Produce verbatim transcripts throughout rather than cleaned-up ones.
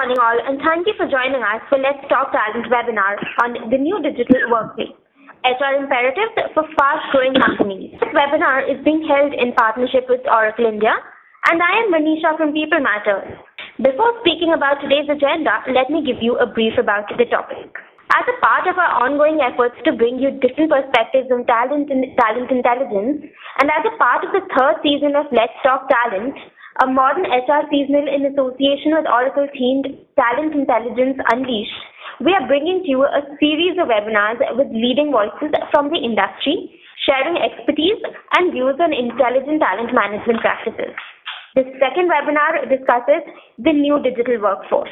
morning all, and thank you for joining us for Let's Talk Talent webinar on the new digital workplace, H R imperatives for fast-growing companies. This webinar is being held in partnership with Oracle India, and I am Manisha from People Matters. Before speaking about today's agenda, let me give you a brief about the topic. As a part of our ongoing efforts to bring you different perspectives on talent and talent intelligence, and as a part of the third season of Let's Talk Talent, a modern H R seasonal in association with Oracle themed Talent Intelligence Unleashed, we are bringing to you a series of webinars with leading voices from the industry, sharing expertise and views on intelligent talent management practices. This second webinar discusses the new digital workforce.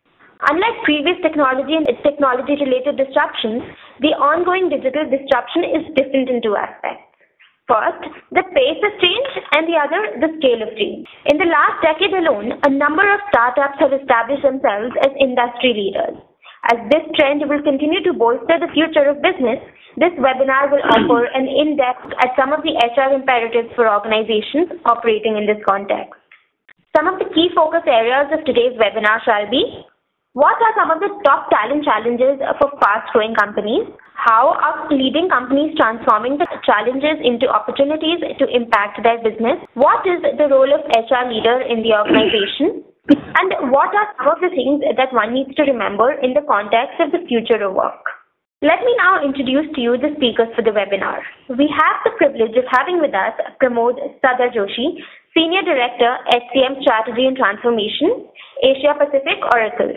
Unlike previous technology and technology-related disruptions, the ongoing digital disruption is different in two aspects. First, the pace of change, and the other, the scale of change. In the last decade alone, a number of startups have established themselves as industry leaders. As this trend will continue to bolster the future of business, this webinar will offer an in-depth at some of the H R imperatives for organizations operating in this context. Some of the key focus areas of today's webinar shall be: what are some of the top talent challenges for fast-growing companies? How are leading companies transforming the challenges into opportunities to impact their business? What is the role of H R leader in the organization? And what are some of the things that one needs to remember in the context of the future of work? Let me now introduce to you the speakers for the webinar. We have the privilege of having with us Pramod Sadar Joshi, Senior Director, H C M Strategy and Transformation, Asia Pacific, Oracle.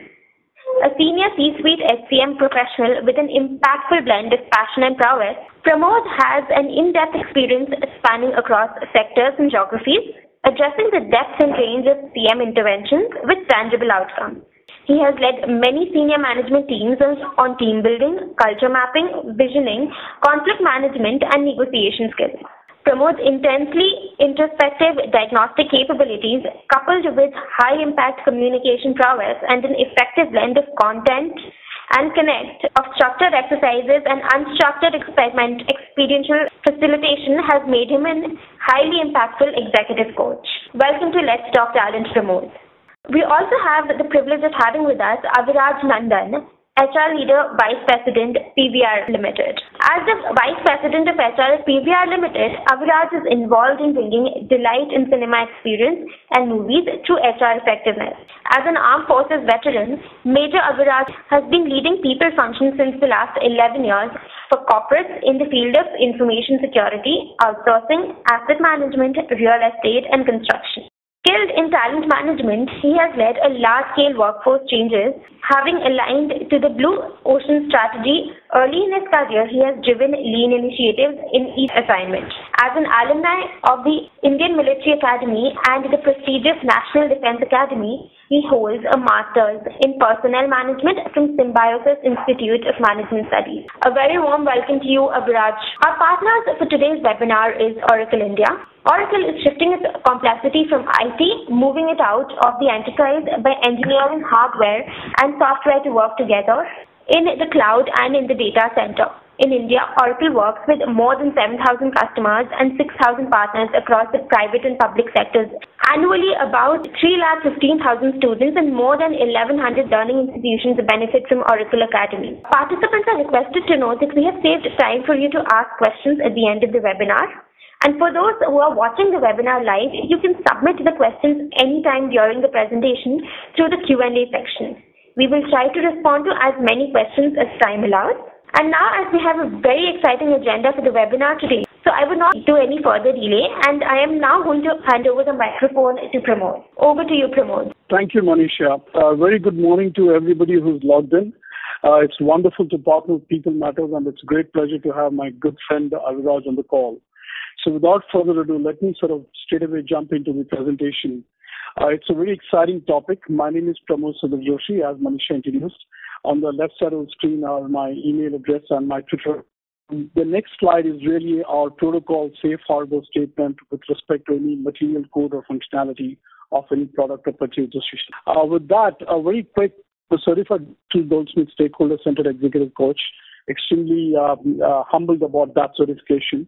A senior C-suite H C M professional with an impactful blend of passion and prowess, Pramod has an in-depth experience spanning across sectors and geographies, addressing the depth and range of C M interventions with tangible outcomes. He has led many senior management teams on team building, culture mapping, visioning, conflict management, and negotiation skills. Pramod's intensely introspective diagnostic capabilities, coupled with high-impact communication prowess and an effective blend of content and connect of structured exercises and unstructured experiment experiential facilitation has made him a highly impactful executive coach. Welcome to Let's Talk Talent, Pramod. We also have the privilege of having with us Aviraj Nandan, H R Leader, Vice President, P V R Limited. As the Vice President of H R at P V R Limited, Aviraj is involved in bringing delight in cinema experience and movies through H R effectiveness. As an armed forces veteran, Major Aviraj has been leading people functions since the last eleven years for corporates in the field of information security, outsourcing, asset management, real estate, and construction. Skilled in talent management, he has led a large-scale workforce changes, having aligned to the Blue Ocean strategy. Early in his career, he has driven lean initiatives in each assignment. As an alumni of the Indian Military Academy and the prestigious National Defense Academy, he holds a master's in personnel management from Symbiosis Institute of Management Studies. A very warm welcome to you, Aviraj. Our partners for today's webinar is Oracle India. Oracle is shifting its complexity from I T, moving it out of the enterprise by engineering hardware and software to work together in the cloud and in the data center. In India, Oracle works with more than seven thousand customers and six thousand partners across the private and public sectors. Annually, about three lakh fifteen thousand students and more than eleven hundred learning institutions benefit from Oracle Academy. Participants are requested to know that we have saved time for you to ask questions at the end of the webinar. And for those who are watching the webinar live, you can submit the questions anytime during the presentation through the Q and A section. We will try to respond to as many questions as time allows. And now, as we have a very exciting agenda for the webinar today, so I will not do any further delay, and I am now going to hand over the microphone to Pramod. Over to you, Pramod. Thank you, Manisha. Uh, very good morning to everybody who's logged in. Uh, it's wonderful to partner with People Matters, and it's a great pleasure to have my good friend Aviraj on the call. So without further ado, let me sort of straight away jump into the presentation. Uh, it's a very exciting topic. My name is Pramod Sadar Joshi, as Manisha introduced. On the left side of the screen are my email address and my Twitter. The next slide is really our protocol safe harbor statement with respect to any material code or functionality of any product or purchase decision. Uh, with that, a very quick, the certified Goldsmith stakeholder-centered executive coach, extremely uh, uh, humbled about that certification.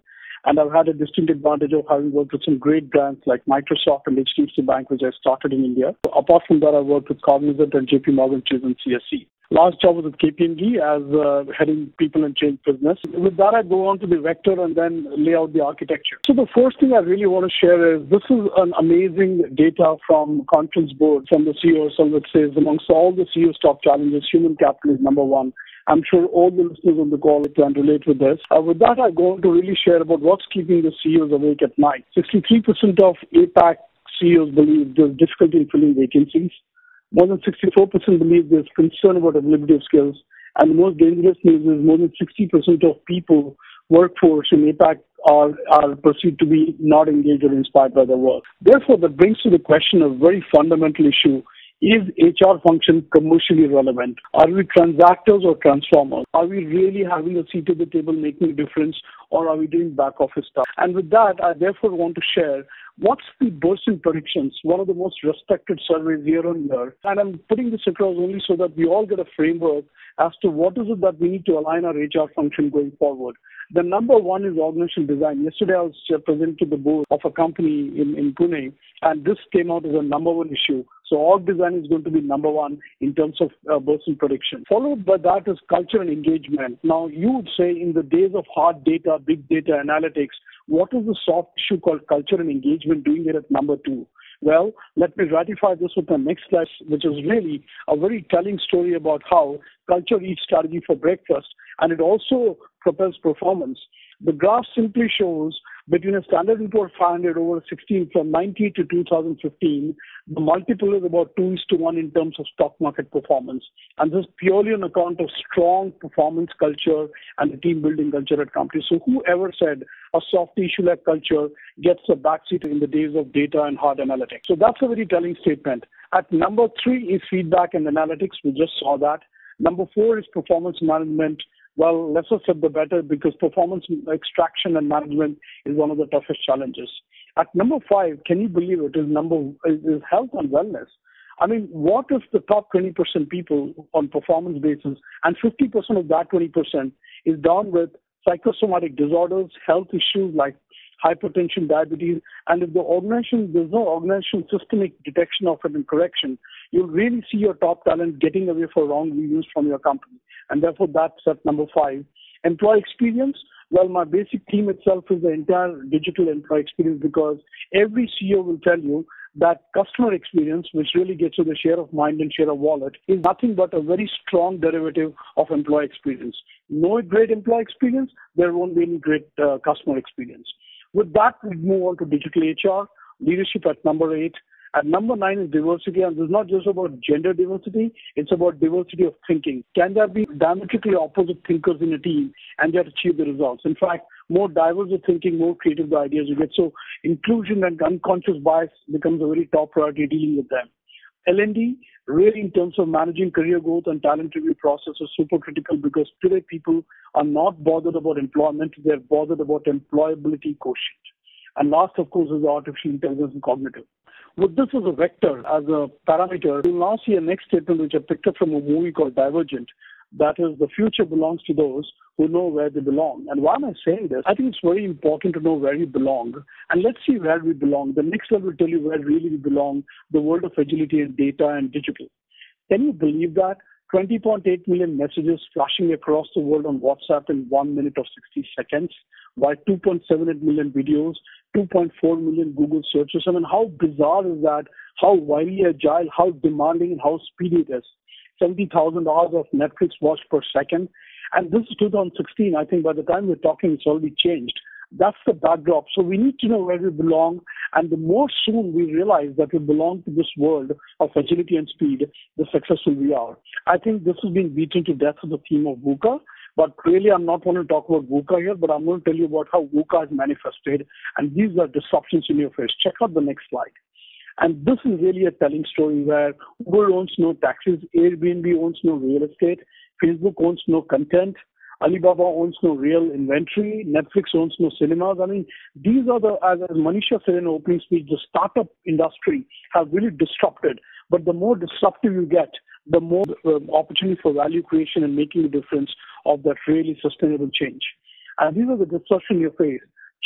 And I've had a distinct advantage of having worked with some great brands like Microsoft and H D F C Bank, which I started in India. Apart from that, I worked with Cognizant and J P Morgan Chase and C S C. Last job was with K P M G as uh, heading people and change business. With that, I go on to the vector and then lay out the architecture. So the first thing I really want to share is this is an amazing data from conference board from the C E O, which says amongst all the C E O's top challenges, human capital is number one. I'm sure all the listeners on the call can relate with this. Uh, with that, I go on to really share about what's keeping the C E Os awake at night. sixty-three percent of A PAC C E Os believe there's difficulty in filling vacancies. More than sixty-four percent believe there's concern about availability of skills. And the most dangerous news is more than sixty percent of people, workforce in A PAC are, are perceived to be not engaged or inspired by their work. Therefore, that brings to the question a very fundamental issue. Is H R function commercially relevant? Are we transactors or transformers? Are we really having a seat at the table making a difference, or are we doing back office stuff? And with that, I therefore want to share what's the Bolster predictions, one of the most respected surveys year on year. And I'm putting this across only so that we all get a framework as to what is it that we need to align our H R function going forward. The number one is organizational design. Yesterday, I was uh, presented to the board of a company in, in Pune, and this came out as a number one issue. So org design is going to be number one in terms of uh, Bolster prediction. Followed by that is culture and engagement. Now, you would say in the days of hard data, big data analytics, what is the soft issue called culture and engagement doing it at number two? Well, let me ratify this with the next slide, which is really a very telling story about how culture eats strategy for breakfast, and it also propels performance. The graph simply shows between a Standard and Poor's five hundred over sixteen from ninety to two thousand fifteen, the multiple is about two is to one in terms of stock market performance. And this is purely on account of strong performance culture and the team building culture at companies. So whoever said a soft issue like culture gets a backseat in the days of data and hard analytics. So that's a very telling statement. At number three is feedback and analytics. We just saw that. Number four is performance management. Well, lesser said the better, because performance extraction and management is one of the toughest challenges. At number five, can you believe it, is number is, is health and wellness. I mean, what if the top twenty percent people on performance basis and fifty percent of that twenty percent is down with psychosomatic disorders, health issues like hypertension, diabetes, and if the organization, there's no organizational systemic detection of it and correction, you'll really see your top talent getting away for wrong reviews from your company. And therefore, that's at number five. Employee experience. Well, my basic theme itself is the entire digital employee experience, because every C E O will tell you that customer experience, which really gets you the share of mind and share of wallet, is nothing but a very strong derivative of employee experience. No great employee experience, there won't be any great uh, customer experience. With that, we move on to digital H R, leadership at number eight. At number nine is diversity, and this is not just about gender diversity, it's about diversity of thinking. Can there be diametrically opposite thinkers in a team and yet achieve the results? In fact, more diverse the thinking, more creative the ideas you get. So inclusion and unconscious bias becomes a very top priority dealing with them. L and D, really in terms of managing career growth and talent review process is super critical, because today people are not bothered about employment, they're bothered about employability quotient. And last, of course, is artificial intelligence and cognitive. With this as a vector, as a parameter, you'll now see a next statement which I picked up from a movie called Divergent. That is, the future belongs to those who know where they belong. And why am I saying this? I think it's very important to know where we belong. And let's see where we belong. The next slide will tell you where really we belong, the world of agility and data and digital. Can you believe that? twenty point eight million messages flashing across the world on WhatsApp in one minute of sixty seconds, while two point seven eight million videos, two point four million Google searches. I mean, how bizarre is that? How wildly agile, how demanding, and how speedy it is. seventy thousand hours of Netflix watch per second. And this is two thousand sixteen. I think by the time we're talking, it's already changed. That's the backdrop. So we need to know where we belong. And the more soon we realize that we belong to this world of agility and speed, the successful we are. I think this has been beaten to death with the theme of VUCA. But really, I'm not going to talk about VUCA here, but I'm going to tell you about how VUCA is manifested. And these are disruptions in your face. Check out the next slide. And this is really a telling story where Uber owns no taxis, Airbnb owns no real estate, Facebook owns no content, Alibaba owns no real inventory, Netflix owns no cinemas. I mean, these are the, as Manisha said in the opening speech, the startup industry have really disrupted. But the more disruptive you get, the more uh, opportunity for value creation and making a difference of that really sustainable change. And these are the disruptions you face.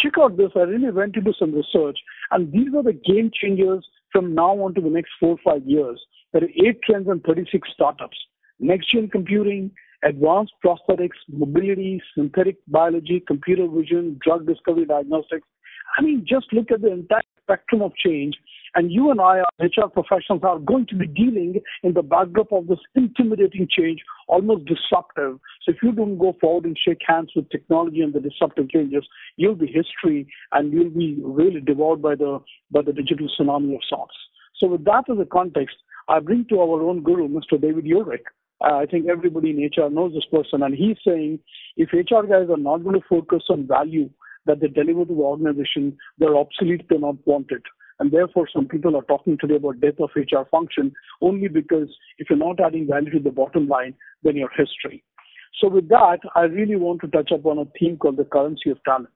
check out this. I really went into some research, and these are the game changers from now on to the next four or five years. There are eight trends and thirty-six startups. Next-gen computing, advanced prosthetics, mobility, synthetic biology, computer vision, drug discovery, diagnostics. I mean, just look at the entire spectrum of change. And you and I, as H R professionals, are going to be dealing in the backdrop of this intimidating change, almost disruptive. So if you don't go forward and shake hands with technology and the disruptive changes, you'll be history and you'll be really devoured by the by the digital tsunami of sorts. So with that as a context, I bring to our own guru, Mister David Ulrich. Uh, I think everybody in H R knows this person, and he's saying if H R guys are not going to focus on value that they deliver to the organization, they're obsolete, they're not wanted. And therefore, some people are talking today about death of H R function only because if you're not adding value to the bottom line, then you're history. So with that, I really want to touch upon a theme called the currency of talent.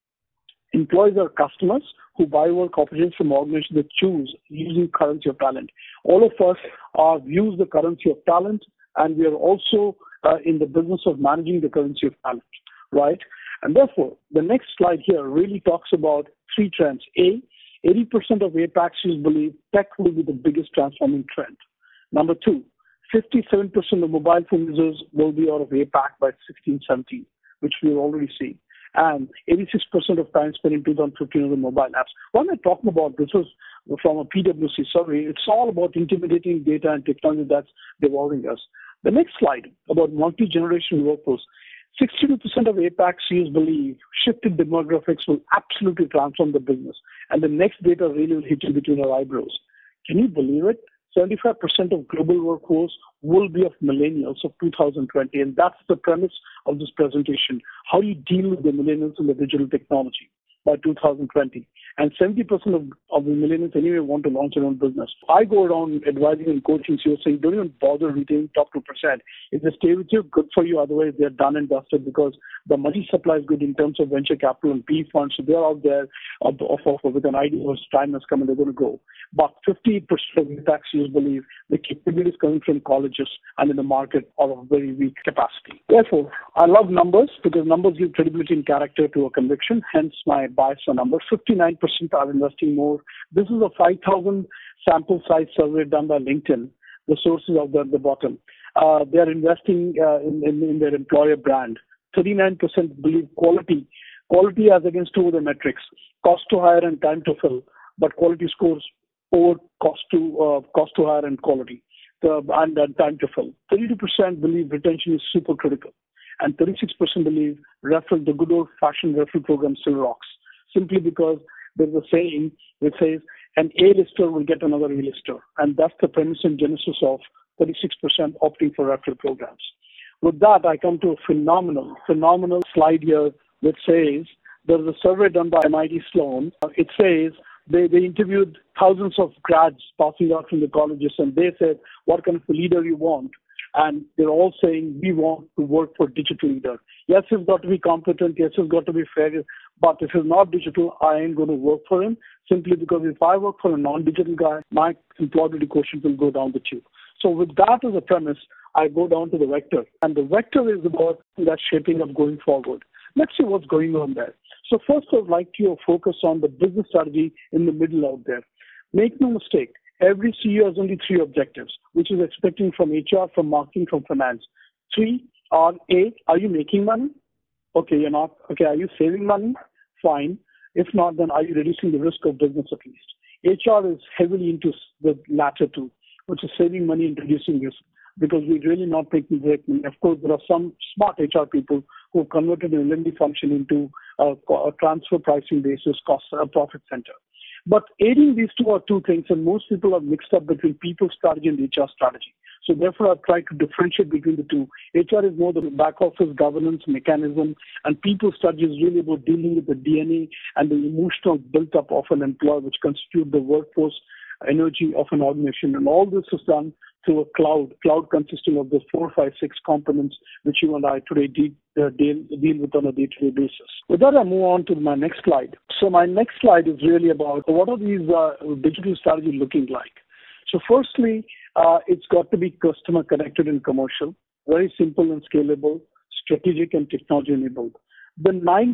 Employees are customers who buy work opportunities from organizations that choose using currency of talent. All of us are use the currency of talent, and we are also uh, in the business of managing the currency of talent, right? And therefore, the next slide here really talks about three trends. A, eighty percent of APACers believe tech will be the biggest transforming trend. Number two, fifty-seven percent of mobile phone users will be out of APAC by sixteen seventeen, which we've already seen. And eighty-six percent of time spent in two thousand fifteen on the mobile apps. What I'm talking about, this was from a P W C survey. It's all about intimidating data and technology that's devolving us. The next slide about multi-generation workforce. sixty-two percent of APACers believe shifted demographics will absolutely transform the business. And the next data really will hit you between our eyebrows. Can you believe it? seventy-five percent of global workforce will be of millennials of two thousand twenty. And that's the premise of this presentation. How do you deal with the millennials and the digital technology by two thousand twenty? And seventy percent of, of the millennials anyway want to launch their own business. I go around advising and coaching, so you're saying don't even bother retaining top two percent. If they stay with you, good for you. Otherwise, they're done and dusted because the money supply is good in terms of venture capital and P funds. So they're out there of, of, of, with an idea whose time has come and they're going to go. But fifty-eight percent of taxis believe the capabilities coming from colleges and in the market are of very weak capacity. Therefore, I love numbers because numbers give credibility and character to a conviction, hence my bias for numbers. fifty-nine percent are investing more. This is a five thousand sample size survey done by LinkedIn. The sources are at the bottom. Uh, they are investing uh, in, in, in their employer brand. thirty-nine percent believe quality. Quality as against two of the metrics, cost to hire and time to fill, but quality scores over cost to uh, cost to hire and quality the, and, and time to fill. thirty-two percent believe retention is super critical, and thirty-six percent believe referral, the good old-fashioned referral program still rocks, simply because there's a saying which says an A-lister will get another A-lister, and that's the premise and genesis of thirty-six percent opting for referral programs. With that, I come to a phenomenal, phenomenal slide here which says there's a survey done by M I T Sloan. It says they, they interviewed thousands of grads passing out from the colleges, and they said, what kind of a leader you want? And they're all saying, we want to work for digital leader. Yes, he's got to be competent. Yes, he's got to be fair. But if he's not digital, I ain't going to work for him, simply because if I work for a non-digital guy, my employability quotient will go down the tube. So with that as a premise, I go down to the vector. And the vector is about that shaping up going forward. Let's see what's going on there. So first, I'd like to focus on the business strategy in the middle out there. Make no mistake, every C E O has only three objectives, which is expecting from H R, from marketing, from finance. Three are, A, are you making money? Okay, you're not. Okay, are you saving money? Fine. If not, then are you reducing the risk of business at least? H R is heavily into the latter two, which is saving money and reducing risk, because we're really not making great money. Of course, there are some smart H R people who have converted an L and D function into a, a transfer pricing basis, cost, a profit center. But aiding these two are two things, and most people are mixed up between people strategy and H R strategy. So therefore, I've tried to differentiate between the two. H R is more the back office governance mechanism, and people strategy is really about dealing with the D N A and the emotional built-up of an employee, which constitute the workforce energy of an organization. And all this is done through a cloud, cloud consisting of the four, five, six components, which you and I today de- uh, deal, deal with on a day-to-day basis. With that, I move on to my next slide. So my next slide is really about what are these uh, digital strategies looking like. So firstly, uh, it's got to be customer connected and commercial, very simple and scalable, strategic and technology enabled. The nine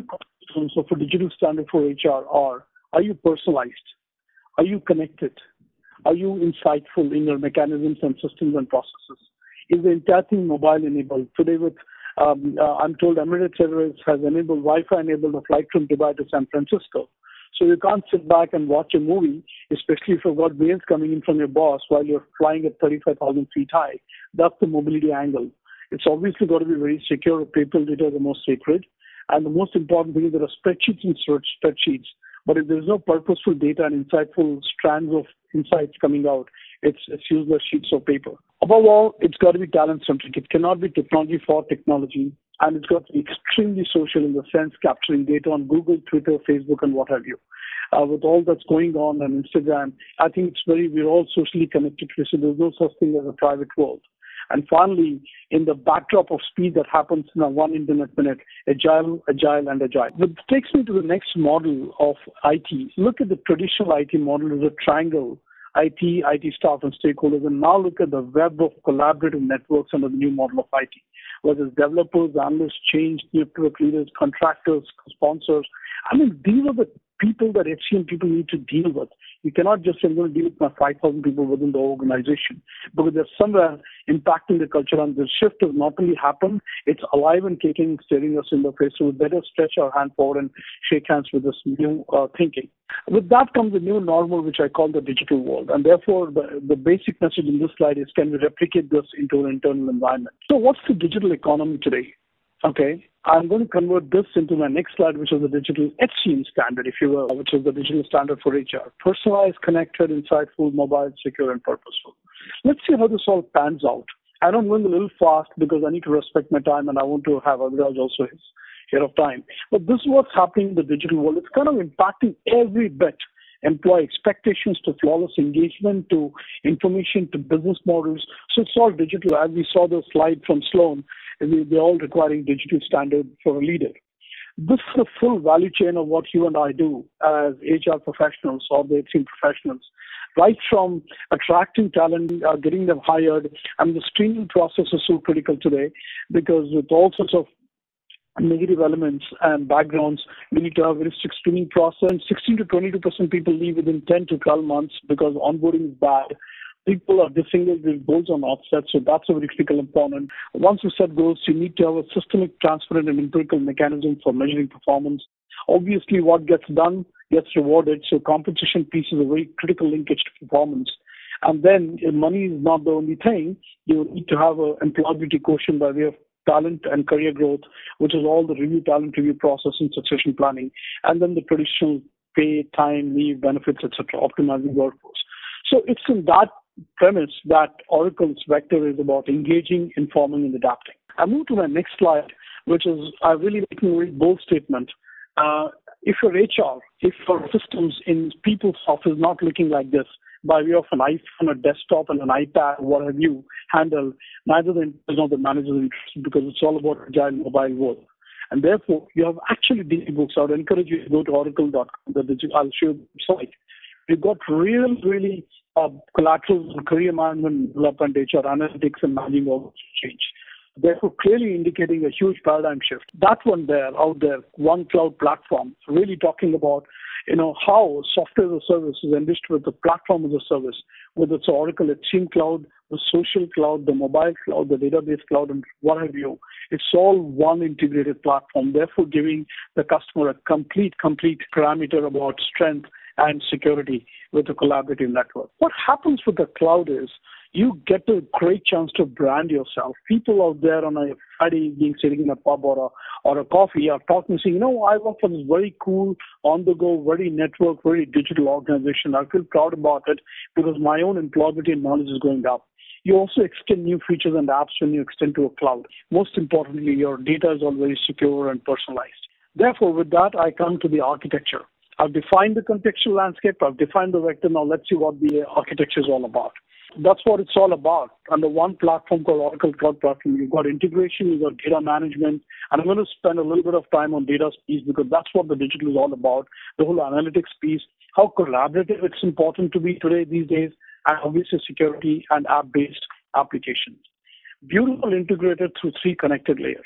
cornerstones of a digital standard for H R are: are you personalized? Are you connected? Are you insightful in your mechanisms and systems and processes? Is the entire thing mobile enabled? Today with, um, uh, I'm told Emirates Airways has enabled Wi-Fi enabled a flight from Dubai to San Francisco. So you can't sit back and watch a movie, especially if you've got mails coming in from your boss while you're flying at thirty-five thousand feet high. That's the mobility angle. It's obviously got to be very secure. Paper data is the most sacred. And the most important thing is there are spreadsheets and spreadsheets. But if there's no purposeful data and insightful strands of insights coming out, it's, it's useless sheets of paper. Above all, it's got to be talent-centric. It cannot be technology for technology. And it's got to be extremely social in the sense capturing data on Google, Twitter, Facebook, and what have you. Uh, with all that's going on on Instagram, I think it's very, we're all socially connected, so there's no such thing as a private world. And finally, in the backdrop of speed that happens in a one internet minute, agile, agile, and agile. Which takes me to the next model of I T. Look at the traditional I T model as a triangle: I T, I T staff, and stakeholders. And now look at the web of collaborative networks under the new model of I T. Whether it's developers, analysts, change, network leaders, contractors, sponsors. I mean, these are the people that H C M people need to deal with. You cannot just say, I'm going to deal with my five thousand people within the organization, because they're somewhere impacting the culture, and the shift has not only happened, it's alive and kicking, staring us in the face. So we better stretch our hand forward and shake hands with this new uh, thinking. With that comes a new normal, which I call the digital world. And therefore, the, the basic message in this slide is, can we replicate this into an internal environment? So what's the digital economy today? Okay, I'm going to convert this into my next slide, which is the digital H C M standard, if you will, which is the digital standard for H R. Personalized, connected, insightful, mobile, secure, and purposeful. Let's see how this all pans out. I know I'm going a little fast because I need to respect my time, and I want to have Aviraj also his share of time. But this is what's happening in the digital world. It's kind of impacting every bit. Employee expectations to flawless engagement, to information, to business models. So it's all digital. As we saw the slide from Sloan, they're all requiring digital standard for a leader. This is the full value chain of what you and I do as H R professionals or the H C M professionals. Right from attracting talent, uh, getting them hired, and the screening process is so critical today, because with all sorts of negative elements and backgrounds, we need to have a very strict screening process. sixteen to twenty-two percent people leave within ten to twelve months because onboarding is bad. People are disengaged with goals are not set, so that's a very critical component. Once you set goals, you need to have a systemic, transparent, and empirical mechanism for measuring performance. Obviously, what gets done gets rewarded, so compensation piece is a very critical linkage to performance. And then, if money is not the only thing, you need to have an employability quotient by way of talent and career growth, which is all the review, talent review process and succession planning, and then the traditional pay, time, leave, benefits, et cetera, optimizing workforce. So it's in that premise that Oracle's vector is about engaging, informing, and adapting. I move to my next slide, which is I really making a very bold statement. Uh, if your H R, if your systems in PeopleSoft is not looking like this, by way of an iPhone, a desktop, and an iPad, what have you, handle, neither the nor the manager is interested, because it's all about agile mobile world. And therefore, you have actually D books. I would encourage you to go to oracle dot com. I'll show you the site. You've got real, really uh, collateral in career management, development, H R analytics, and managing all change. Therefore, clearly indicating a huge paradigm shift. That one there, out there, one cloud platform, really talking about, you know, how software as a service is enriched with the platform as a service, whether it's Oracle H C M Cloud, the social cloud, the mobile cloud, the database cloud, and what have you. It's all one integrated platform, therefore giving the customer a complete, complete parameter about strength and security with a collaborative network. What happens with the cloud is you get a great chance to brand yourself. People out there on a Friday evening sitting in a pub or a, or a coffee are talking, saying, you know, I work for this very cool, on-the-go, very network, very digital organization. I feel proud about it because my own employability and knowledge is going up. You also extend new features and apps when you extend to a cloud. Most importantly, your data is all very secure and personalized. Therefore, with that, I come to the architecture. I've defined the contextual landscape. I've defined the vector. Now let's see what the architecture is all about. That's what it's all about. Under one platform called Oracle Cloud Platform, you've got integration, you've got data management, and I'm going to spend a little bit of time on data piece because that's what the digital is all about, the whole analytics piece, how collaborative it's important to be today these days, and obviously security and app-based applications. Beautiful integrated through three connected layers.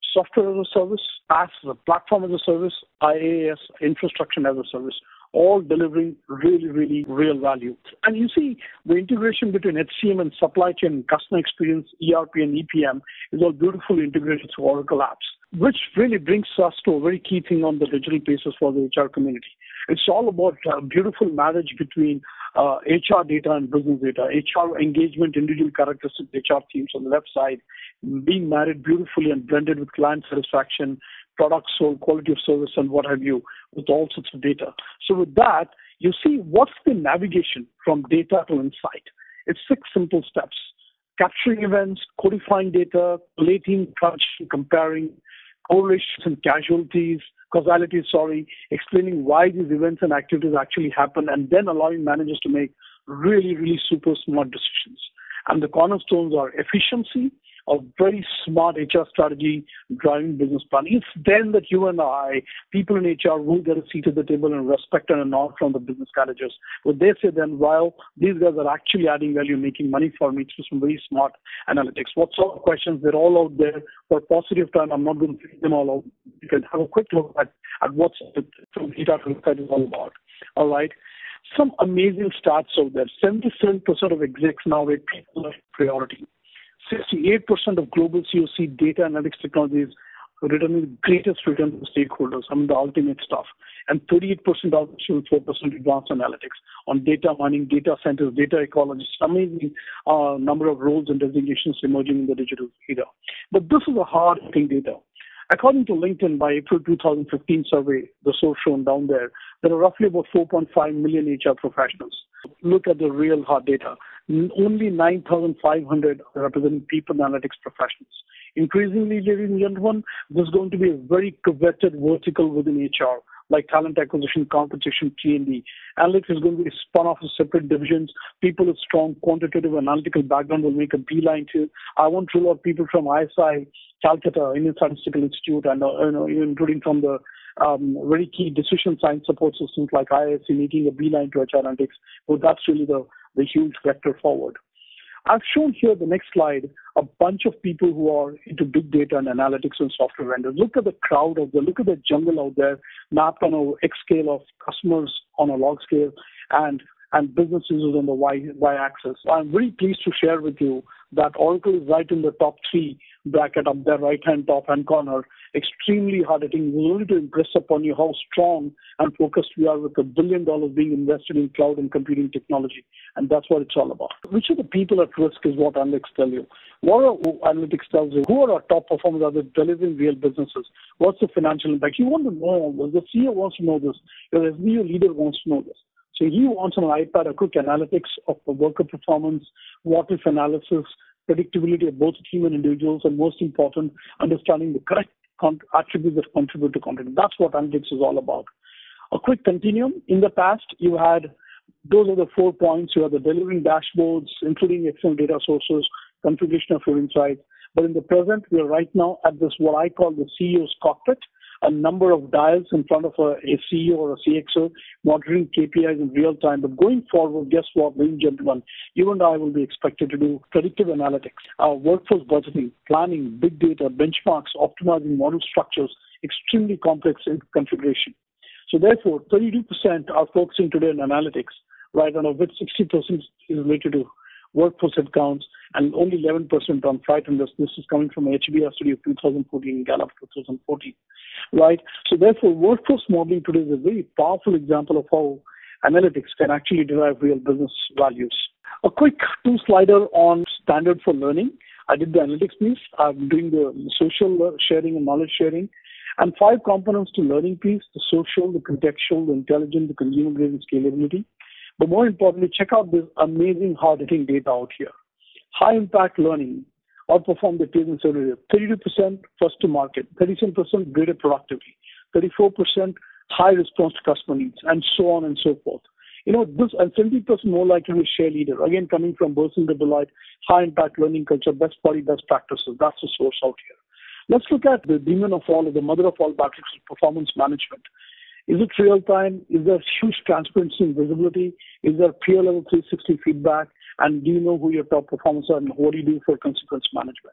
software as a service, PaaS, the platform as a service, IaaS, infrastructure as a service, all delivering really, really real value. And you see, the integration between H C M and supply chain, customer experience, E R P and E P M is all beautifully integrated through Oracle apps, which really brings us to a very key thing on the digital basis for the H R community. It's all about a beautiful marriage between uh, H R data and business data, H R engagement, individual characteristics, H R teams on the left side, being married beautifully and blended with client satisfaction, products sold, quality of service, and what have you, with all sorts of data. So with that, you see what's the navigation from data to insight. It's six simple steps: capturing events, codifying data, collating, crunching, comparing, correlations and casualties, causality, sorry, explaining why these events and activities actually happen, and then allowing managers to make really, really super smart decisions. And the cornerstones are efficiency, a very smart H R strategy, driving business planning. It's then that you and I, people in H R, will get a seat at the table and respect and a nod from the business managers. What they say then, well, these guys are actually adding value, making money for me through some very smart analytics. What sort of questions? They're all out there. For positive time, I'm not going to read them all out. You can have a quick look at, at what from data to look at is all about. All right. Some amazing stats out there. seventy-seven percent of execs now rate people as priority. sixty-eight percent of global C O C data analytics technologies returning the greatest return to stakeholders. I mean, the ultimate stuff. And thirty-eight percent of four percent advanced analytics on data mining, data centers, data ecologists. Amazing uh, number of roles and designations emerging in the digital era. But this is a hard-hitting data. According to LinkedIn, by April two thousand fifteen survey, the source shown down there, there are roughly about four point five million H R professionals. Look at the real hard data. Only nine thousand five hundred are representing people analytics professionals. Increasingly, ladies and gentlemen, this is going to be a very coveted vertical within H R, like talent acquisition, compensation, T and D. Analytics is going to be spun off as separate divisions. People with strong quantitative analytical background will make a beeline to. I won't rule out people from I S I, Calcutta, Indian Statistical Institute, and uh, you know, including from the um, very key decision science support systems like I S C, making a beeline to H R analytics. But that's really the, the huge vector forward. I've shown here the next slide a bunch of people who are into big data and analytics and software vendors. Look at the crowd out there. Look at the jungle out there, mapped on a X scale of customers on a log scale and and business users on the Y, y-axis. I'm very pleased to share with you that Oracle is right in the top three bracket up there, right-hand top-hand corner. Extremely hard-hitting. We're only to impress upon you how strong and focused we are with a billion dollars being invested in cloud and computing technology. And that's what it's all about. Which of the people at risk is what analytics tell you. What are, analytics tells you? Who are our top performers? Are they delivering real businesses? What's the financial impact? You want to know all this. The C E O wants to know this. Your S B U leader wants to know this. So he wants on an iPad a quick analytics of the worker performance, what if analysis, predictability of both team and individuals, and most important, understanding the correct con- attributes that contribute to content. That's what analytics is all about. A quick continuum. In the past, you had, those are the four points. You had the delivering dashboards, including external data sources, configuration of your insights. But in the present, we are right now at this, what I call the C E O's cockpit, a number of dials in front of a, a C E O or a C X O, monitoring K P Is in real time. But going forward, guess what, ladies and gentlemen, you and I will be expected to do predictive analytics, uh, workforce budgeting, planning, big data, benchmarks, optimizing model structures, extremely complex in configuration. So therefore, thirty-two percent are focusing today on analytics, right, and of which sixty percent is related to workforce headcounts, and only eleven percent on flight index. This is coming from H B R study of two thousand fourteen, Gallup two thousand fourteen, right? So therefore, workforce modeling today is a very powerful example of how analytics can actually derive real business values. A quick two-slider on standard for learning. I did the analytics piece. I'm doing the social sharing and knowledge sharing. And five components to learning piece: the social, the contextual, the intelligent, the consumer-grade, and scalability. But more importantly, check out this amazing hard-hitting data out here. High-impact learning outperformed the previous area. thirty-two percent first to market, thirty-seven percent greater productivity, thirty-four percent high response to customer needs, and so on and so forth. You know, this, and seventy percent more likely to be share leader. Again, coming from Burson Deloitte, high-impact learning culture, best body, best practices. That's the source out here. Let's look at the demon of all, or the mother of all metrics, performance management. Is it real time? Is there huge transparency and visibility? Is there peer level three sixty feedback? And do you know who your top performers are and what do you do for consequence management?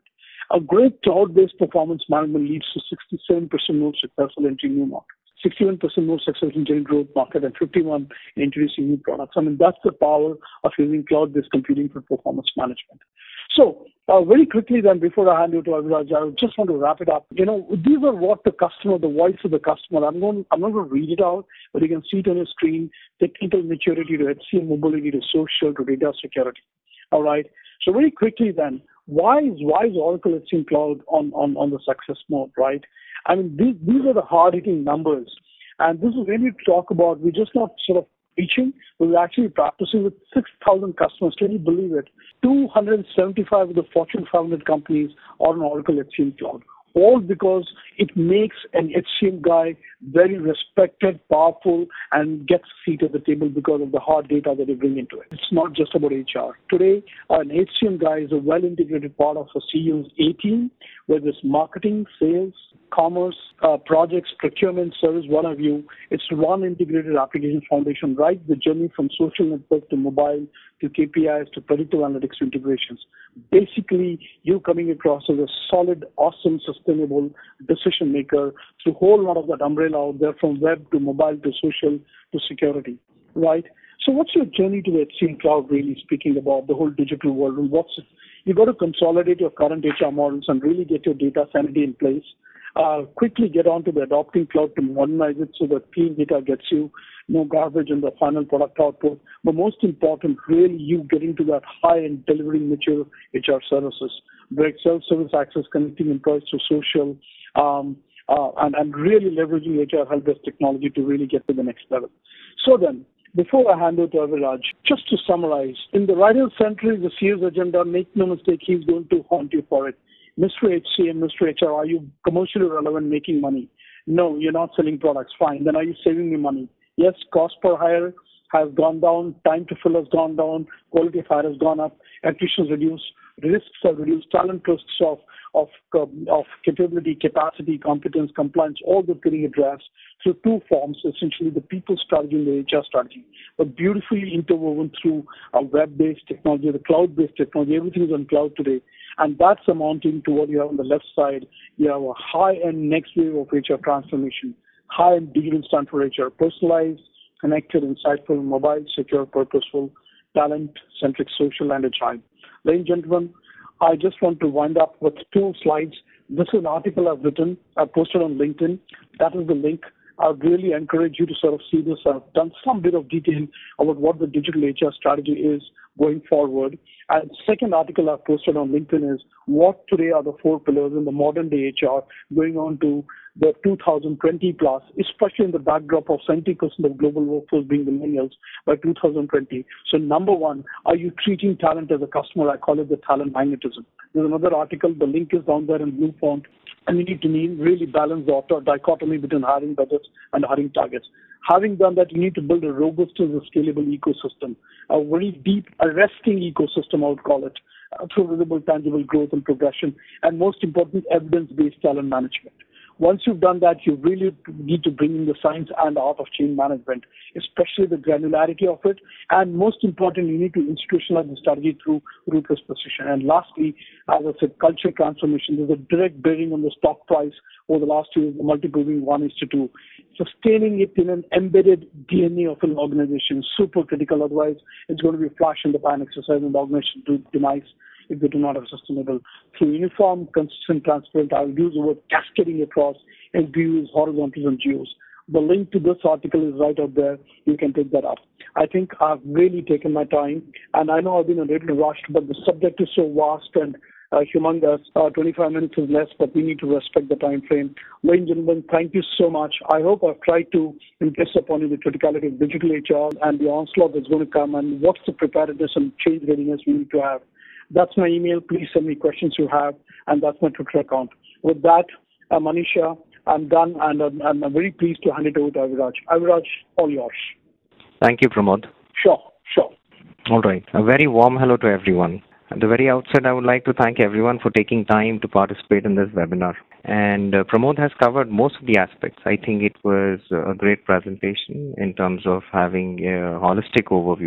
A great cloud-based performance management leads to sixty-seven percent more successful entering new markets, sixty-one percent more successful in general growth market, and fifty-one in introducing new products. I mean, that's the power of using cloud-based computing for performance management. So, uh, very quickly then, before I hand you to Aviraj, I just want to wrap it up. You know, these are what the customer, the voice of the customer. I'm going, I'm not going to read it out, but you can see it on your screen. Technical maturity to H C M mobility to social to data security. All right. So very quickly then, why is why is Oracle H C M Cloud on, on, on the success mode, right? I mean, these, these are the hard-hitting numbers. And this is when we talk about, we're just not sort of preaching, we're actually practicing with six thousand customers. Can you believe it? two hundred seventy-five of the Fortune five hundred companies are on Oracle H C M Cloud. All because it makes an H C M guy very respected, powerful, and gets a seat at the table because of the hard data that they bring into it. It's not just about H R. Today, an H C M guy is a well-integrated part of a C E O's A team, whether it's marketing, sales, commerce, uh, projects, procurement, service, what have you. It's one integrated application foundation, right? The journey from social network to mobile to K P Is to predictive analytics to integrations. Basically, you coming across as a solid, awesome, sustainable decision maker through a whole lot of that umbrella out there, from web to mobile to social to security, right? So what's your journey to the H C M Cloud, really speaking about the whole digital world? And what's it? You've got to consolidate your current H R models and really get your data sanity in place. Uh, quickly get onto the adopting cloud to modernize it so that clean data gets you no garbage in the final product output. But most important, really you getting to that high-end delivering mature H R services, direct self-service access, connecting employees to social, um, uh, and, and really leveraging H R help desk technology to really get to the next level. So then, before I hand over to Aviraj, just to summarize, in the right-hand center is the C E O's agenda. Make no mistake, he's going to haunt you for it. Mister H C M, Mister H R, are you commercially relevant, making money? No, you're not selling products. Fine. Then are you saving me money? Yes, cost per hire has gone down, time to fill has gone down, quality of hire has gone up, attrition is reduced, risks are reduced, talent risks of, of, um, of capability, capacity, competence, compliance, all the getting addressed through two forms, essentially the people strategy and the H R strategy, but beautifully interwoven through a web-based technology, the cloud-based technology. Everything is on cloud today. And that's amounting to what you have on the left side. You have a high-end next wave of H R transformation. High-end digital stand for H R, personalized, connected, insightful, mobile, secure, purposeful, talent-centric, social, and agile. Ladies and gentlemen, I just want to wind up with two slides. This is an article I've written. I posted on LinkedIn. That is the link. I would really encourage you to sort of see this. I've done some bit of detail about what the digital H R strategy is going forward. And the second article I've posted on LinkedIn is what today are the four pillars in the modern day H R going on to the two thousand twenty plus, especially in the backdrop of seventy percent of global workforce being millennials by two thousand twenty. So number one, are you treating talent as a customer? I call it the talent magnetism. There's another article, the link is down there in blue font, and you need to need, really balance the auto dichotomy between hiring budgets and hiring targets. Having done that, you need to build a robust and a scalable ecosystem, a very deep, arresting ecosystem, I would call it, uh, through visible, tangible growth and progression, and most important, evidence-based talent management. Once you've done that, you really need to bring in the science and art of change management, especially the granularity of it. And most important, you need to institutionalize the strategy through ruthless precision. And lastly, as I said, culture transformation. There's a direct bearing on the stock price over the last year, the multiple being one is to two. Sustaining it in an embedded D N A of an organization is super critical. Otherwise, it's going to be a flash in the pan exercise and the organization to demise if they do not have sustainable. Through uniform, consistent, transparent, I will use the word cascading across S B Us, horizontals, and geos. The link to this article is right out there. You can take that up. I think I've really taken my time, and I know I've been a little rushed, but the subject is so vast and uh, humongous. Uh, twenty-five minutes is less, but we need to respect the time frame. Ladies and gentlemen, thank you so much. I hope I've tried to impress upon you the criticality of digital H R and the onslaught that's going to come, and what's the preparedness and change readiness we need to have. That's my email. Please send me questions you have, and that's my Twitter account. With that, uh, Manisha, I'm done, and I'm, I'm very pleased to hand it over to Aviraj. Aviraj, all yours. Thank you, Pramod. Sure, sure. All right. A very warm hello to everyone. At the very outset, I would like to thank everyone for taking time to participate in this webinar. And uh, Pramod has covered most of the aspects. I think it was a great presentation in terms of having a holistic overview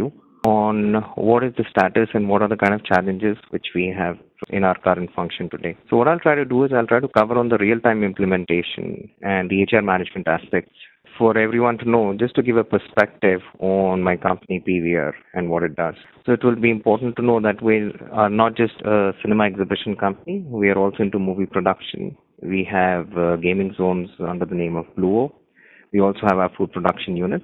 on what is the status and what are the kind of challenges which we have in our current function today. So what I'll try to do is I'll try to cover on the real-time implementation and the H R management aspects for everyone to know, just to give a perspective on my company P V R and what it does. So it will be important to know that we are not just a cinema exhibition company, we are also into movie production. We have uh, gaming zones under the name of Bluo. We also have our food production units,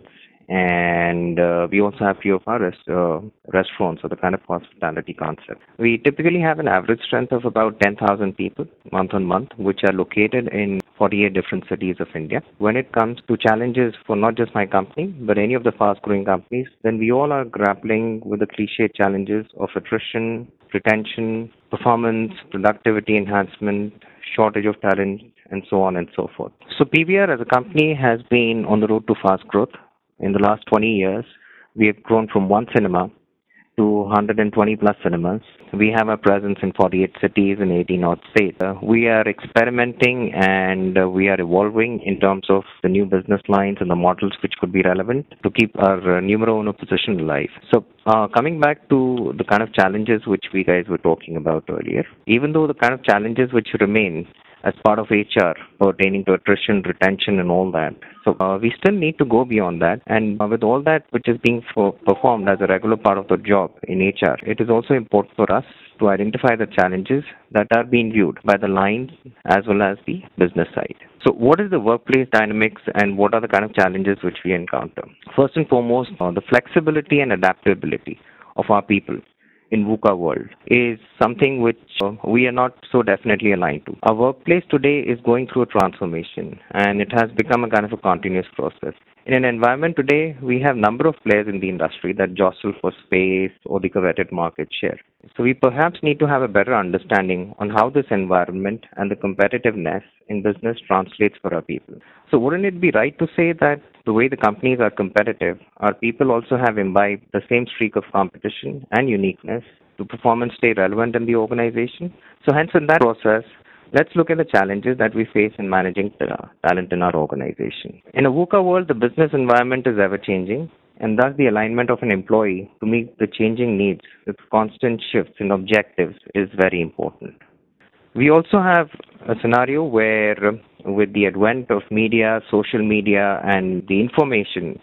and uh, we also have few of our rest, uh, restaurants or the kind of hospitality concept. We typically have an average strength of about ten thousand people month on month, which are located in forty-eight different cities of India. When it comes to challenges for not just my company, but any of the fast-growing companies, then we all are grappling with the cliched challenges of attrition, retention, performance, productivity enhancement, shortage of talent, and so on and so forth. So P V R as a company has been on the road to fast growth. In the last twenty years, we have grown from one cinema to one hundred twenty plus cinemas. We have a presence in forty-eight cities in eighteen odd states. Uh, we are experimenting and uh, we are evolving in terms of the new business lines and the models which could be relevant to keep our uh, numero uno position alive. So uh, coming back to the kind of challenges which we guys were talking about earlier, even though the kind of challenges which remain as part of H R pertaining to attrition, retention, and all that. So uh, we still need to go beyond that. And uh, with all that which is being for, performed as a regular part of the job in H R, it is also important for us to identify the challenges that are being viewed by the lines as well as the business side. So what is the workplace dynamics and what are the kind of challenges which we encounter? First and foremost, uh, the flexibility and adaptability of our people in VUCA world is something which uh, we are not so definitely aligned to. Our workplace today is going through a transformation and it has become a kind of a continuous process. In an environment today, we have number of players in the industry that jostle for space or the coveted market share. So we perhaps need to have a better understanding on how this environment and the competitiveness in business translates for our people. So wouldn't it be right to say that the way the companies are competitive, our people also have imbibed the same streak of competition and uniqueness to perform and stay relevant in the organization? So hence in that process, let's look at the challenges that we face in managing uh, talent in our organization. In a VUCA world, the business environment is ever-changing, and thus the alignment of an employee to meet the changing needs with constant shifts in objectives is very important. We also have a scenario where, with the advent of media, social media, and the information,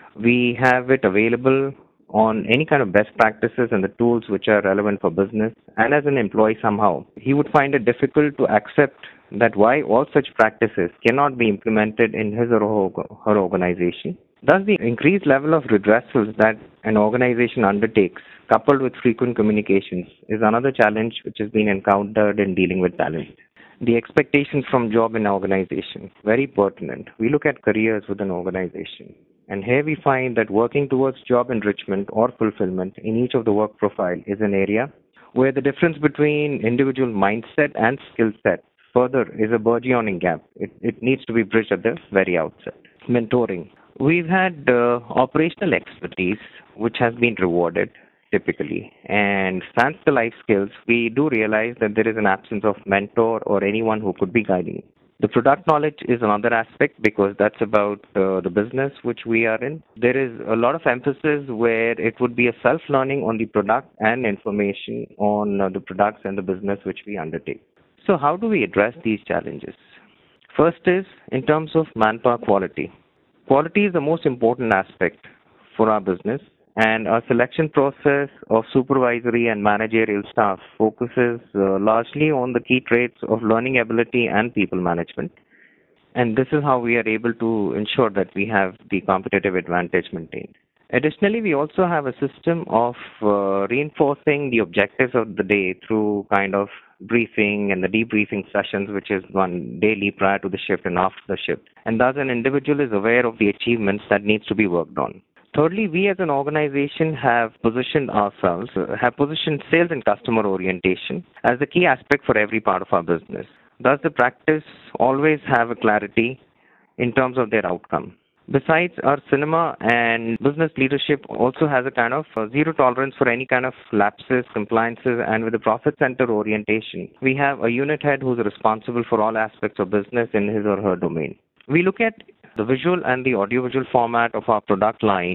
we have it available on any kind of best practices and the tools which are relevant for business. And as an employee somehow, he would find it difficult to accept that why all such practices cannot be implemented in his or her organization. Thus, the increased level of redressals that an organization undertakes, coupled with frequent communications, is another challenge which has been encountered in dealing with talent. The expectations from job in organization, very pertinent. We look at careers within organization. And here we find that working towards job enrichment or fulfillment in each of the work profile is an area where the difference between individual mindset and skill set further is a burgeoning gap. It, it needs to be bridged at the very outset. Mentoring. We've had uh, operational expertise which has been rewarded typically, and sans the life skills, we do realize that there is an absence of mentor or anyone who could be guiding. The product knowledge is another aspect because that's about uh, the business which we are in. There is a lot of emphasis where it would be a self-learning on the product and information on uh, the products and the business which we undertake. So how do we address these challenges? First is in terms of manpower quality. Quality is the most important aspect for our business, and our selection process of supervisory and managerial staff focuses uh, largely on the key traits of learning ability and people management. And this is how we are able to ensure that we have the competitive advantage maintained. Additionally, we also have a system of uh, reinforcing the objectives of the day through kind of briefing and the debriefing sessions, which is done daily prior to the shift and after the shift. And thus an individual is aware of the achievements that needs to be worked on. Thirdly, we as an organization have positioned ourselves, uh, have positioned sales and customer orientation as the key aspect for every part of our business. Thus, the practice always have a clarity in terms of their outcome. Besides, our cinema and business leadership also has a kind of uh, zero tolerance for any kind of lapses, compliances, and with a profit center orientation, we have a unit head who's responsible for all aspects of business in his or her domain. We look at the visual and the audiovisual format of our product line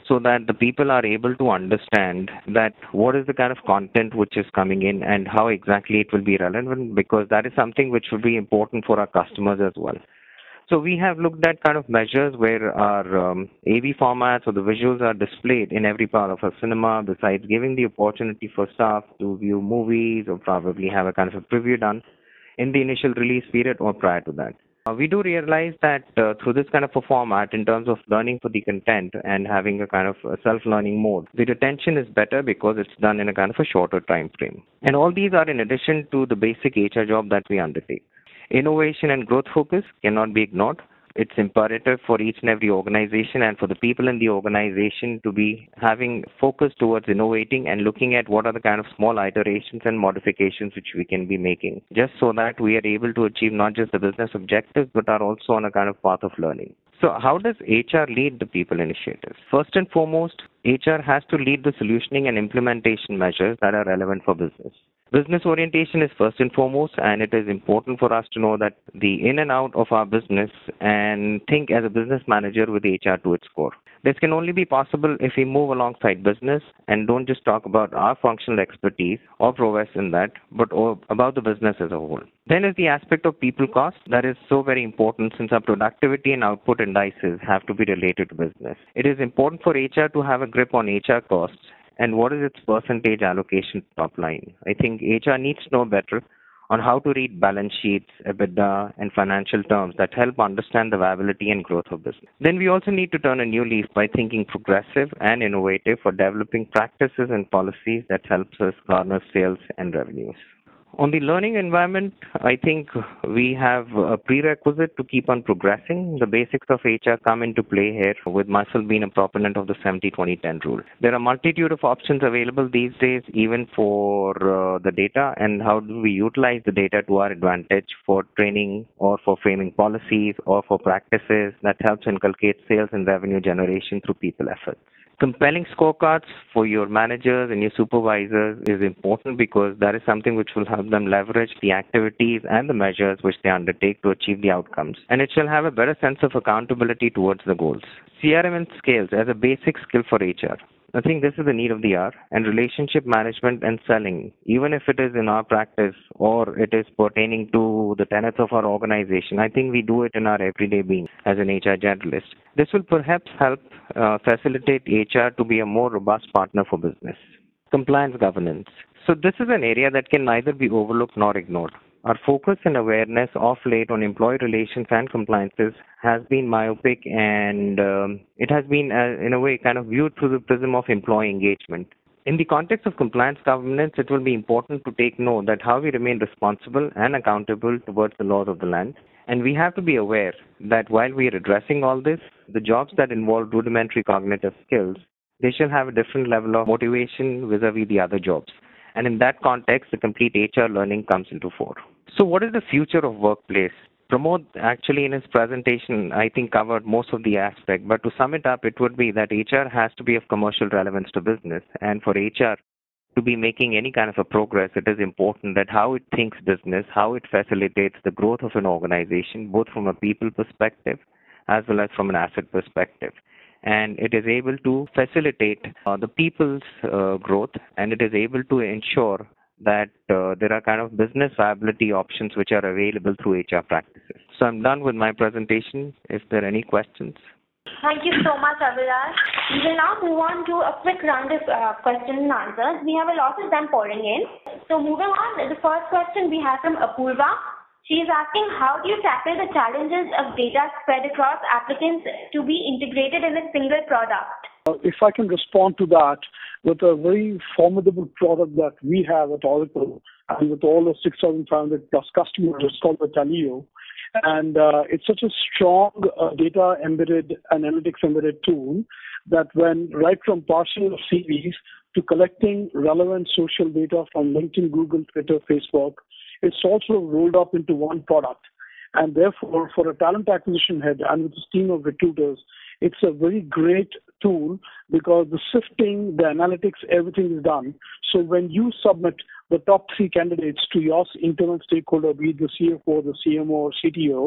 so that the people are able to understand that what is the kind of content which is coming in and how exactly it will be relevant, because that is something which will be important for our customers as well. So we have looked at kind of measures where our um, A V formats or the visuals are displayed in every part of a cinema, besides giving the opportunity for staff to view movies or probably have a kind of a preview done in the initial release period or prior to that. Uh, we do realize that uh, through this kind of a format, in terms of learning for the content and having a kind of a self-learning mode, the retention is better because it's done in a kind of a shorter time frame. And all these are in addition to the basic H R job that we undertake. Innovation and growth focus cannot be ignored. It's imperative for each and every organization and for the people in the organization to be having focus towards innovating and looking at what are the kind of small iterations and modifications which we can be making, just so that we are able to achieve not just the business objectives but are also on a kind of path of learning. So how does H R lead the people initiatives? First and foremost, H R has to lead the solutioning and implementation measures that are relevant for business. Business orientation is first and foremost, and it is important for us to know that the in and out of our business and think as a business manager with H R to its core. This can only be possible if we move alongside business and don't just talk about our functional expertise or prowess in that, but about the business as a whole. Then is the aspect of people cost that is so very important, since our productivity and output indices have to be related to business. It is important for H R to have a grip on H R costs and what is its percentage allocation top line. I think H R needs to know better on how to read balance sheets, EBITDA, and financial terms that help understand the viability and growth of business. Then we also need to turn a new leaf by thinking progressive and innovative for developing practices and policies that helps us garner sales and revenues. On the learning environment, I think we have a prerequisite to keep on progressing. The basics of H R come into play here, with myself being a proponent of the seventy twenty ten rule. There are multitude of options available these days, even for uh, the data, and how do we utilize the data to our advantage for training or for framing policies or for practices that helps inculcate sales and revenue generation through people efforts. Compelling scorecards for your managers and your supervisors is important, because that is something which will help them leverage the activities and the measures which they undertake to achieve the outcomes. And it shall have a better sense of accountability towards the goals. C R M and scales as a basic skill for H R. I think this is the need of the hour, and relationship management and selling, even if it is in our practice or it is pertaining to the tenets of our organization, I think we do it in our everyday being as an H R generalist. This will perhaps help uh, facilitate H R to be a more robust partner for business. Compliance governance. So this is an area that can neither be overlooked nor ignored. Our focus and awareness of late on employee relations and compliances has been myopic, and um, it has been, uh, in a way, kind of viewed through the prism of employee engagement. In the context of compliance governance, it will be important to take note that how we remain responsible and accountable towards the laws of the land. And we have to be aware that while we are addressing all this, the jobs that involve rudimentary cognitive skills, they shall have a different level of motivation vis-a-vis the other jobs. And in that context, the complete H R learning comes into fore. So what is the future of workplace? Pramod actually in his presentation, I think, covered most of the aspect. But to sum it up, it would be that H R has to be of commercial relevance to business. And for H R to be making any kind of a progress, it is important that how it thinks business, how it facilitates the growth of an organization, both from a people perspective as well as from an asset perspective. And it is able to facilitate uh, the people's uh, growth, and it is able to ensure that uh, there are kind of business viability options which are available through H R practices. So I'm done with my presentation. If there are any questions. Thank you so much, Abhiraj. We will now move on to a quick round of uh, questions and answers. We have a lot of them pouring in. So moving on, the first question we have from Apurva. She is asking, how do you tackle the challenges of data spread across applicants to be integrated in a single product? Uh, if I can respond to that, with a very formidable product that we have at Oracle, and with all the six thousand five hundred plus customers, it's called the Taleo. And uh, it's such a strong uh, data embedded and analytics embedded tool that when right from parsing of C Vs to collecting relevant social data from LinkedIn, Google, Twitter, Facebook, it's also rolled up into one product. And therefore, for a talent acquisition head and with a team of recruiters, it's a very great tool because the sifting, the analytics, everything is done. So when you submit the top three candidates to your internal stakeholder, be it the C F O, the C M O, or C T O,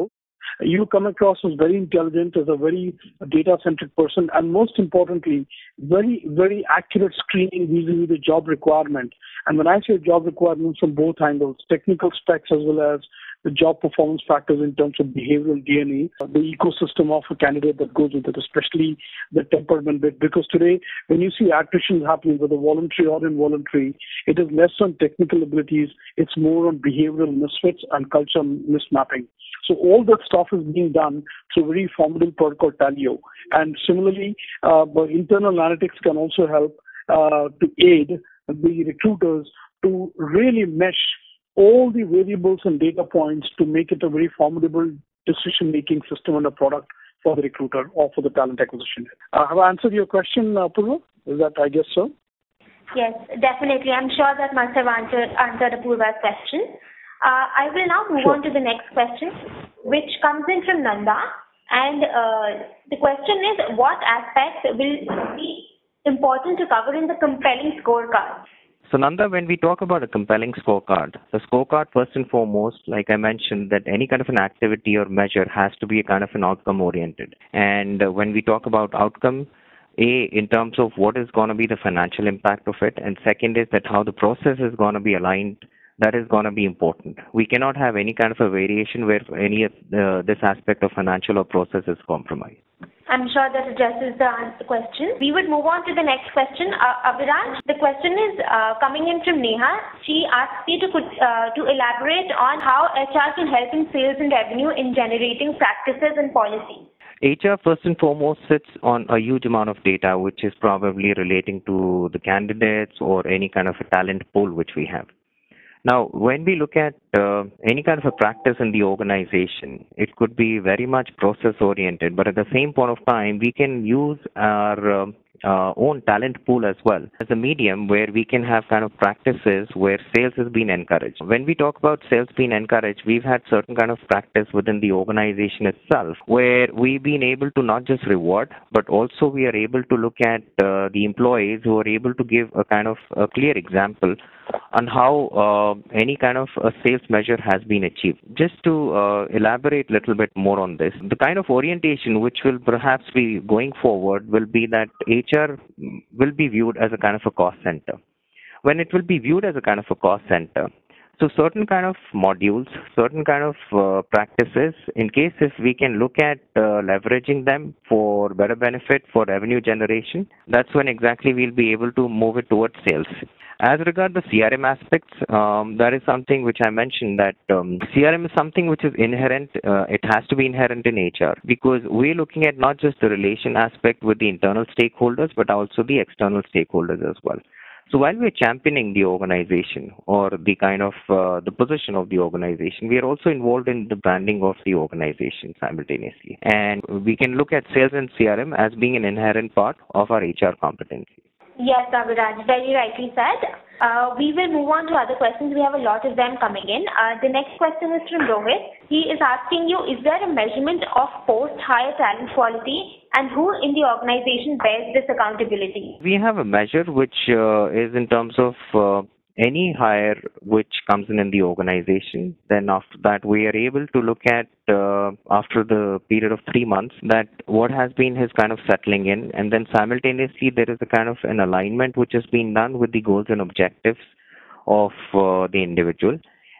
You come across as very intelligent, as a very data-centric person, and most importantly, very, very accurate screening vis-a-vis the job requirement. And when I say job requirements from both angles, technical specs as well as the job performance factors in terms of behavioral D N A, the ecosystem of a candidate that goes with it, especially the temperament bit. Because today, when you see attrition happening, whether voluntary or involuntary, it is less on technical abilities, it's more on behavioral misfits and culture mismapping. So all that stuff is being done through a very formidable product called Talio. And similarly, uh, the internal analytics can also help uh, to aid the recruiters to really mesh all the variables and data points to make it a very formidable decision-making system and a product for the recruiter or for the talent acquisition. Uh, have I answered your question, uh, Purva? Is that, I guess so? Yes, definitely. I'm sure that must have answered, answered Apurva's question. Uh, I will now move Sure. on to the next question, which comes in from Nanda. And uh, the question is, what aspects will be important to cover in the compelling scorecard? So Nanda, when we talk about a compelling scorecard, the scorecard first and foremost, like I mentioned, that any kind of an activity or measure has to be a kind of an outcome oriented. And uh, when we talk about outcome, A, in terms of what is going to be the financial impact of it, and second is that how the process is going to be aligned, that is going to be important. We cannot have any kind of a variation where any of uh, this aspect of financial or process is compromised. I'm sure that addresses the answer question. We would move on to the next question. Uh, Abhiraj, the question is uh, coming in from Neha. She asks you to, uh, to elaborate on how H R can help in sales and revenue in generating practices and policies. H R first and foremost sits on a huge amount of data which is probably relating to the candidates or any kind of a talent pool which we have. Now, when we look at uh, any kind of a practice in the organization, it could be very much process-oriented, but at the same point of time, we can use our um, uh, own talent pool as well as a medium where we can have kind of practices where sales has been encouraged. When we talk about sales being encouraged, we've had certain kind of practice within the organization itself where we've been able to not just reward, but also we are able to look at uh, the employees who are able to give a kind of a clear example on how uh, any kind of a sales measure has been achieved. Just to uh, elaborate a little bit more on this, the kind of orientation which will perhaps be going forward will be that H R will be viewed as a kind of a cost center. When it will be viewed as a kind of a cost center, so certain kind of modules, certain kind of uh, practices, in case if we can look at uh, leveraging them for better benefit for revenue generation, that's when exactly we'll be able to move it towards sales. As regard the C R M aspects, um, that is something which I mentioned that um, C R M is something which is inherent. Uh, it has to be inherent in H R because we're looking at not just the relation aspect with the internal stakeholders, but also the external stakeholders as well. So while we're championing the organization or the kind of uh, the position of the organization, we are also involved in the branding of the organization simultaneously. And we can look at sales and C R M as being an inherent part of our H R competency. Yes, Abhiraj, very rightly said. Uh, we will move on to other questions. We have a lot of them coming in. Uh, the next question is from Rohit. He is asking you, is there a measurement of post-hire talent quality and who in the organization bears this accountability? We have a measure which uh, is in terms of uh, any hire which comes in in the organization. Then after that, we are able to look at uh, after the period of three months that what has been his kind of settling in, and then simultaneously there is a kind of an alignment which has been done with the goals and objectives of uh, the individual.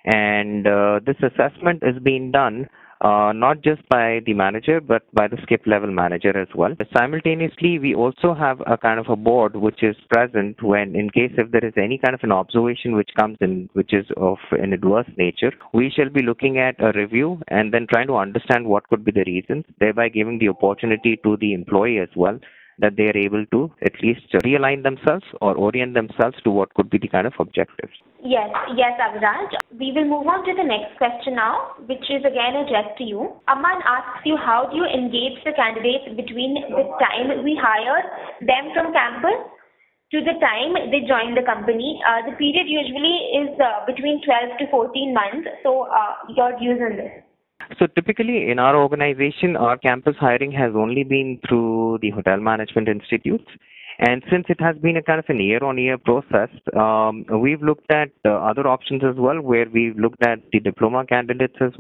And uh, this assessment is being done Uh, not just by the manager, but by the skip level manager as well. Simultaneously, we also have a kind of a board which is present when, in case if there is any kind of an observation which comes in, which is of an adverse nature, we shall be looking at a review and then trying to understand what could be the reasons, thereby giving the opportunity to the employee as well that they are able to at least realign themselves or orient themselves to what could be the kind of objectives. Yes, yes, Abhiraj. We will move on to the next question now, which is again addressed to you. Aman asks you, how do you engage the candidates between the time we hire them from campus to the time they join the company? Uh, the period usually is uh, between twelve to fourteen months. So uh, your views on this? So typically in our organization, our campus hiring has only been through the hotel management institutes. And since it has been a kind of an year-on-year process, um, we've looked at uh, other options as well, where we've looked at the diploma candidates as well.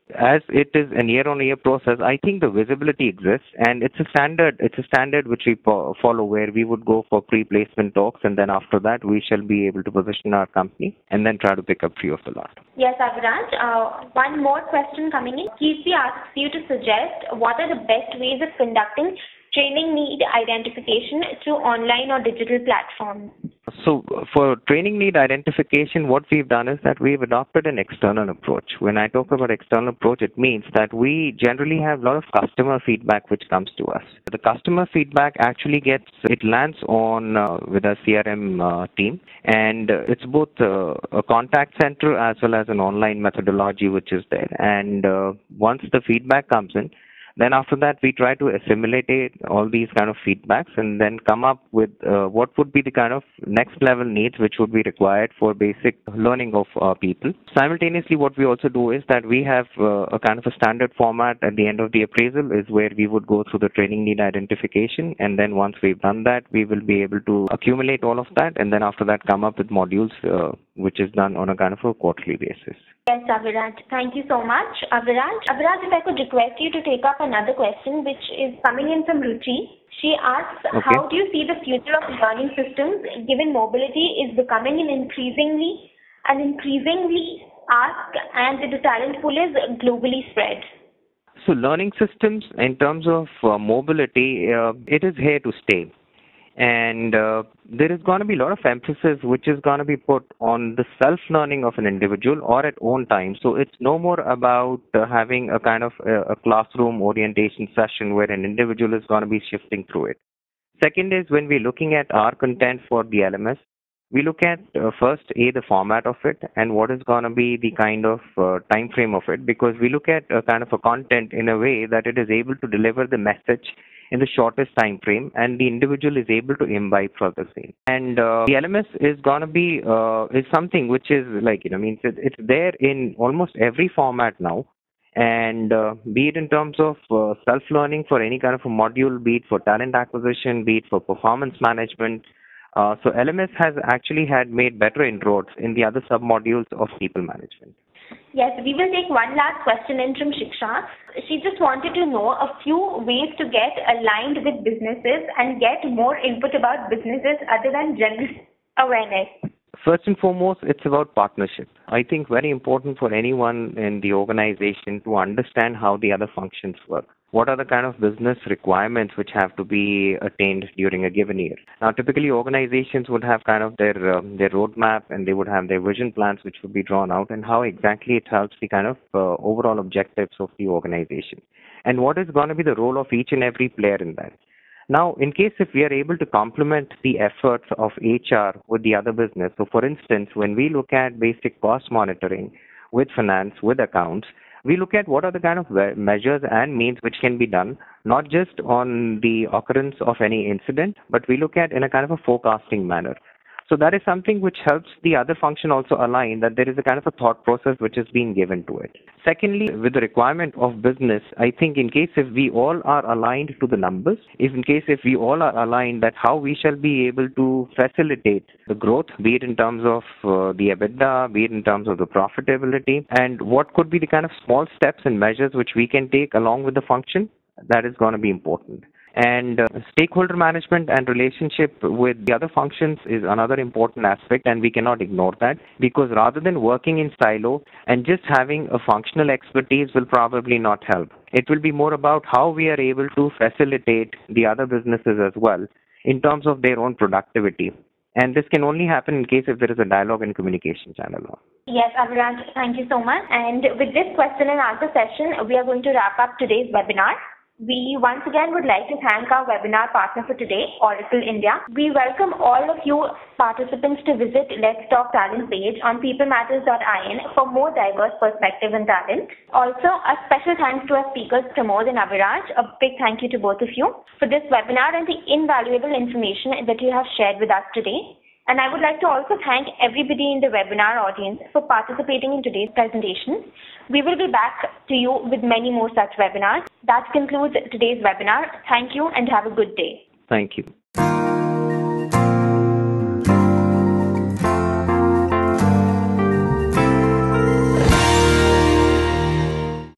as it is a year-on-year process, I think the visibility exists, and it's a standard. It's a standard which we po- follow, where we would go for pre-placement talks, and then after that, we shall be able to position our company and then try to pick up few of the lot. Yes, Aviraj. Uh, one more question coming in. Kirti asks you to suggest what are the best ways of conducting training need identification through online or digital platforms. So for training need identification, what we've done is that we've adopted an external approach. When I talk about external approach, it means that we generally have a lot of customer feedback which comes to us. The customer feedback actually gets, it lands on uh, with a C R M uh, team, and uh, it's both uh, a contact center as well as an online methodology which is there. And uh, once the feedback comes in, then after that, we try to assimilate all these kind of feedbacks and then come up with uh, what would be the kind of next level needs which would be required for basic learning of uh, people. Simultaneously, what we also do is that we have uh, a kind of a standard format at the end of the appraisal is where we would go through the training need identification, and then once we've done that, we will be able to accumulate all of that, and then after that come up with modules uh, which is done on a kind of a quarterly basis. Yes, Aviraj. Thank you so much, Aviraj. Aviraj, if I could request you to take up another question, which is coming in from Ruchi. She asks, okay. How do you see the future of learning systems given mobility is becoming an increasingly, an increasingly asked and the talent pool is globally spread? So learning systems in terms of uh, mobility, uh, it is here to stay. And uh, there is going to be a lot of emphasis which is going to be put on the self-learning of an individual or at own time. So it's no more about uh, having a kind of a, a classroom orientation session where an individual is going to be shifting through it. Second is when we're looking at our content for the L M S, we look at uh, first, A, the format of it and what is going to be the kind of uh, time frame of it, because we look at a kind of a content in a way that it is able to deliver the message in the shortest time frame, and the individual is able to imbibe for the same. And uh, the L M S is going to be uh, is something which is like, you know, means it, it's there in almost every format now. And uh, be it in terms of uh, self-learning for any kind of a module, be it for talent acquisition, be it for performance management. Uh, so L M S has actually had made better inroads in the other sub-modules of people management. Yes, we will take one last question in from Shiksha. She just wanted to know a few ways to get aligned with businesses and get more input about businesses other than general awareness. First and foremost, it's about partnership. I think very important for anyone in the organization to understand how the other functions work. What are the kind of business requirements which have to be attained during a given year? Now, typically organizations would have kind of their um, their roadmap, and they would have their vision plans which would be drawn out, and how exactly it helps the kind of uh, overall objectives of the organization. And what is going to be the role of each and every player in that? Now, in case if we are able to complement the efforts of H R with the other business, so for instance, when we look at basic cost monitoring with finance, with accounts, we look at what are the kind of measures and means which can be done, not just on the occurrence of any incident, but we look at in a kind of a forecasting manner. So that is something which helps the other function also align that there is a kind of a thought process which is being given to it. Secondly, with the requirement of business, I think in case if we all are aligned to the numbers, if in case if we all are aligned that how we shall be able to facilitate the growth, be it in terms of uh, the EBITDA, be it in terms of the profitability, and what could be the kind of small steps and measures which we can take along with the function, that is going to be important. And uh, stakeholder management and relationship with the other functions is another important aspect, and we cannot ignore that, because rather than working in silo and just having a functional expertise will probably not help. It will be more about how we are able to facilitate the other businesses as well in terms of their own productivity. And this can only happen in case if there is a dialogue and communication channel. Yes, Aviraj, thank you so much. And with this question and answer session, we are going to wrap up today's webinar. We once again would like to thank our webinar partner for today, Oracle India. We welcome all of you participants to visit Let's Talk Talent page on people matters dot in for more diverse perspective and talent. Also, a special thanks to our speakers, Pramod and Aviraj. A big thank you to both of you for this webinar and the invaluable information that you have shared with us today. And I would like to also thank everybody in the webinar audience for participating in today's presentation. We will be back to you with many more such webinars. That concludes today's webinar. Thank you and have a good day. Thank you.